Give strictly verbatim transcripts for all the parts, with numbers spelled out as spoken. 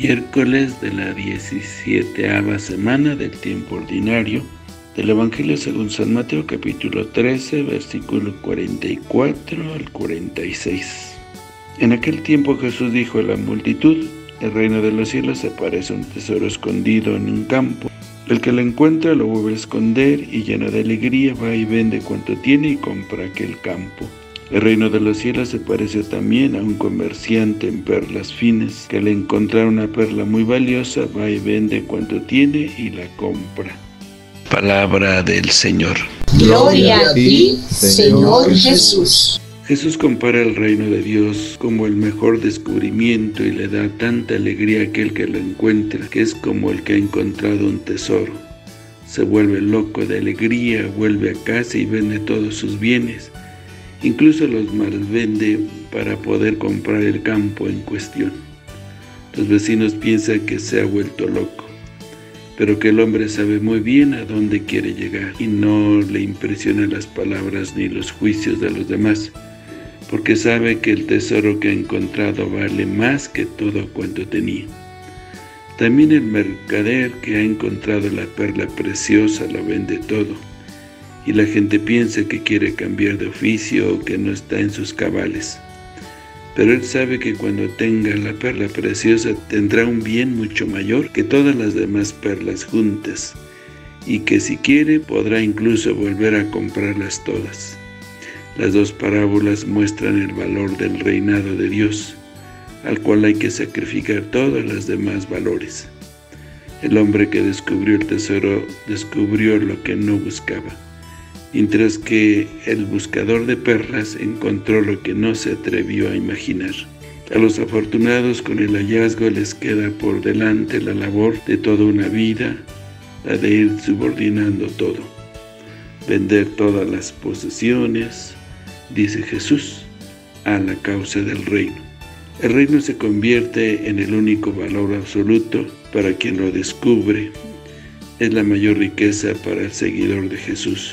Miércoles de la diecisiete semana del tiempo ordinario del Evangelio según San Mateo, capítulo trece, versículo cuarenta y cuatro al cuarenta y seis. En aquel tiempo Jesús dijo a la multitud: el reino de los cielos se parece a un tesoro escondido en un campo. El que lo encuentra lo vuelve a esconder y, lleno de alegría, va y vende cuanto tiene y compra aquel campo. El reino de los cielos se parece también a un comerciante en perlas finas, que al encontrar una perla muy valiosa va y vende cuanto tiene y la compra. Palabra del Señor. Gloria a ti, Señor Jesús. Jesús compara el reino de Dios como el mejor descubrimiento y le da tanta alegría a aquel que lo encuentra, que es como el que ha encontrado un tesoro. Se vuelve loco de alegría, vuelve a casa y vende todos sus bienes. Incluso los malvende para poder comprar el campo en cuestión. Los vecinos piensan que se ha vuelto loco, pero que el hombre sabe muy bien a dónde quiere llegar y no le impresionan las palabras ni los juicios de los demás, porque sabe que el tesoro que ha encontrado vale más que todo cuanto tenía. También el mercader que ha encontrado la perla preciosa la vende todo, y la gente piensa que quiere cambiar de oficio o que no está en sus cabales. Pero él sabe que cuando tenga la perla preciosa tendrá un bien mucho mayor que todas las demás perlas juntas, y que si quiere podrá incluso volver a comprarlas todas. Las dos parábolas muestran el valor del reinado de Dios, al cual hay que sacrificar todos los demás valores. El hombre que descubrió el tesoro descubrió lo que no buscaba, mientras que el buscador de perlas encontró lo que no se atrevió a imaginar. A los afortunados con el hallazgo les queda por delante la labor de toda una vida, la de ir subordinando todo, vender todas las posesiones, dice Jesús, a la causa del reino. El reino se convierte en el único valor absoluto para quien lo descubre. Es la mayor riqueza para el seguidor de Jesús.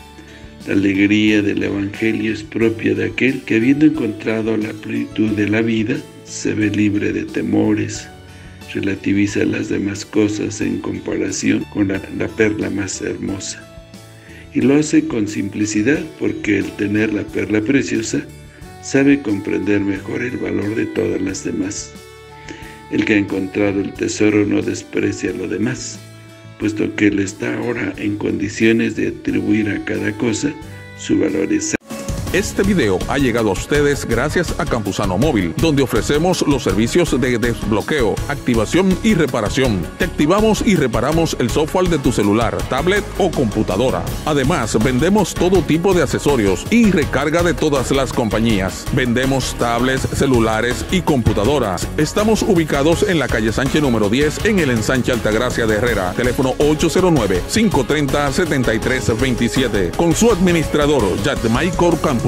La alegría del Evangelio es propia de aquel que, habiendo encontrado la plenitud de la vida, se ve libre de temores, relativiza las demás cosas en comparación con la, la perla más hermosa. Y lo hace con simplicidad, porque el tener la perla preciosa sabe comprender mejor el valor de todas las demás. El que ha encontrado el tesoro no desprecia lo demás, puesto que él está ahora en condiciones de atribuir a cada cosa su valor exacto. Este video ha llegado a ustedes gracias a Campusano Móvil, donde ofrecemos los servicios de desbloqueo, activación y reparación. Te activamos y reparamos el software de tu celular, tablet o computadora. Además, vendemos todo tipo de accesorios y recarga de todas las compañías. Vendemos tablets, celulares y computadoras. Estamos ubicados en la calle Sánchez número diez, en el ensanche Altagracia de Herrera. Teléfono ocho cero nueve, cinco tres cero, siete tres dos siete. Con su administrador, Yadmaicor Campusano.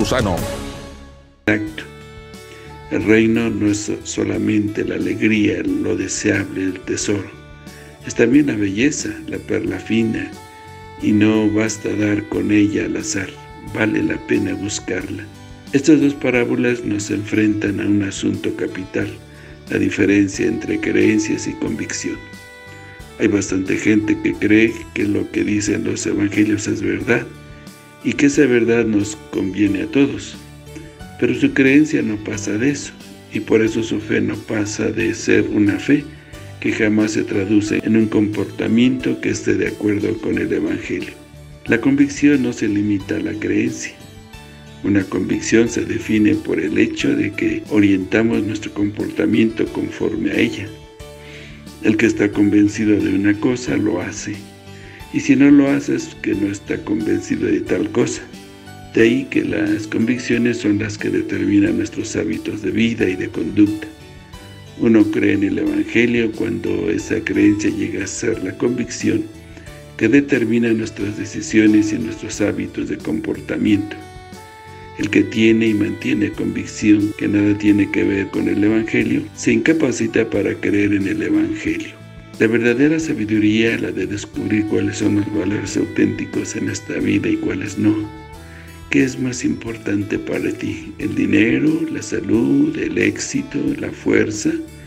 Exacto. El reino no es solamente la alegría, lo deseable, el tesoro. Es también la belleza, la perla fina, y no basta dar con ella al azar, vale la pena buscarla. Estas dos parábolas nos enfrentan a un asunto capital, la diferencia entre creencias y convicción. Hay bastante gente que cree que lo que dicen los evangelios es verdad, y que esa verdad nos conviene a todos, pero su creencia no pasa de eso, y por eso su fe no pasa de ser una fe que jamás se traduce en un comportamiento que esté de acuerdo con el Evangelio. La convicción no se limita a la creencia. Una convicción se define por el hecho de que orientamos nuestro comportamiento conforme a ella. El que está convencido de una cosa lo hace, y si no lo hace es que no está convencido de tal cosa. De ahí que las convicciones son las que determinan nuestros hábitos de vida y de conducta. Uno cree en el Evangelio cuando esa creencia llega a ser la convicción que determina nuestras decisiones y nuestros hábitos de comportamiento. El que tiene y mantiene convicción que nada tiene que ver con el Evangelio, se incapacita para creer en el Evangelio. La verdadera sabiduría es la de descubrir cuáles son los valores auténticos en esta vida y cuáles no. ¿Qué es más importante para ti? ¿El dinero, la salud, el éxito, la fuerza,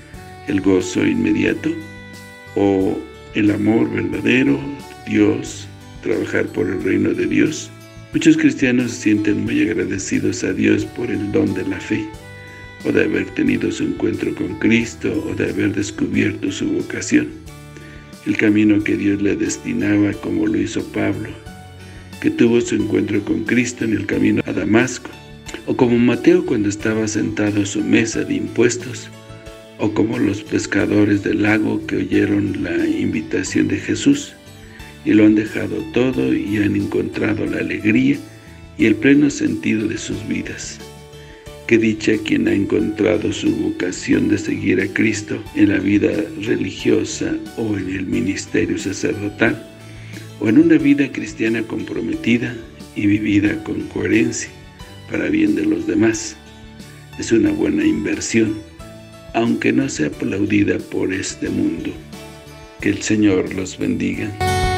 el gozo inmediato o el amor verdadero, Dios, trabajar por el reino de Dios? Muchos cristianos se sienten muy agradecidos a Dios por el don de la fe, o de haber tenido su encuentro con Cristo, o de haber descubierto su vocación, el camino que Dios le destinaba, como lo hizo Pablo, que tuvo su encuentro con Cristo en el camino a Damasco, o como Mateo cuando estaba sentado a su mesa de impuestos, o como los pescadores del lago que oyeron la invitación de Jesús y lo han dejado todo y han encontrado la alegría y el pleno sentido de sus vidas. Qué dicha quien ha encontrado su vocación de seguir a Cristo en la vida religiosa o en el ministerio sacerdotal, o en una vida cristiana comprometida y vivida con coherencia para bien de los demás. Es una buena inversión, aunque no sea aplaudida por este mundo. Que el Señor los bendiga.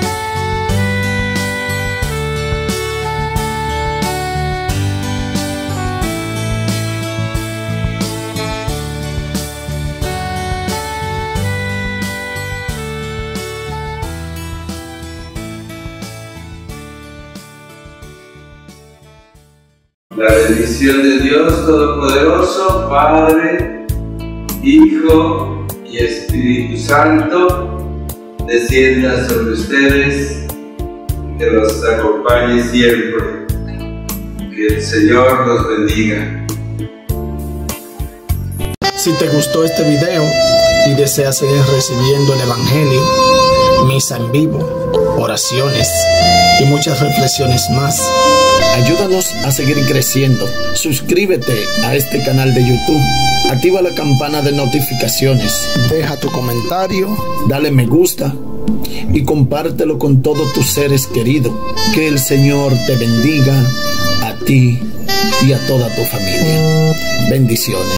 La bendición de Dios Todopoderoso, Padre, Hijo y Espíritu Santo, descienda sobre ustedes, que los acompañe siempre. Que el Señor los bendiga. Si te gustó este video y deseas seguir recibiendo el Evangelio, misa en vivo, oraciones y muchas reflexiones más, ayúdanos a seguir creciendo. Suscríbete a este canal de YouTube, activa la campana de notificaciones, deja tu comentario, dale me gusta y compártelo con todos tus seres queridos. Que el Señor te bendiga a ti y a toda tu familia. Bendiciones.